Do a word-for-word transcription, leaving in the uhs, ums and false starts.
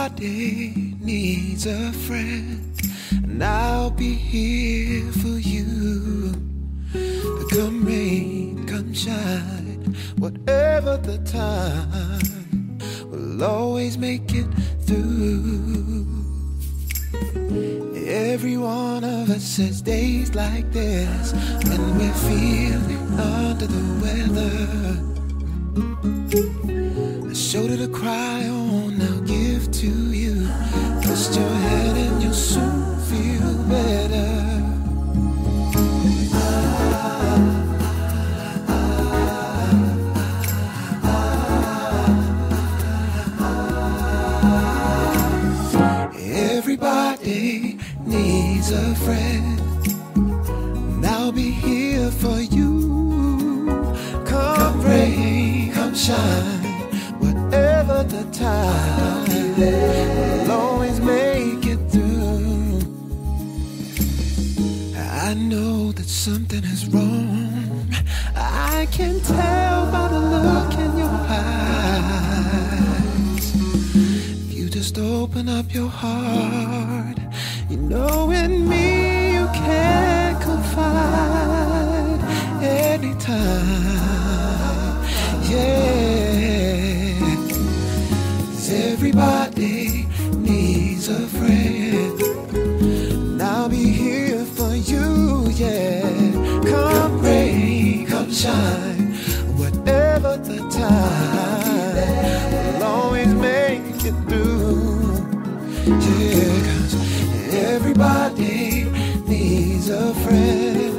Everybody needs a friend, and I'll be here for you. Come rain, come shine, whatever the time, we'll always make it through. Every one of us has days like this when we're feeling under the weather. A shoulder to cry on, I'll give to you. Rest your head and you'll soon feel better. Everybody needs a friend, and I'll be here for you. Come rain, come shine, whatever the time, we'll always make it through. I know that something is wrong, I can tell by the look in your eyes. If you just open up your heart, you know in me you can confide anytime. Yeah, 'cause everybody needs a friend, and I'll be here for you. Yeah, come rain, come shine, whatever the time, we'll always make it through. Yeah, 'cause everybody needs a friend.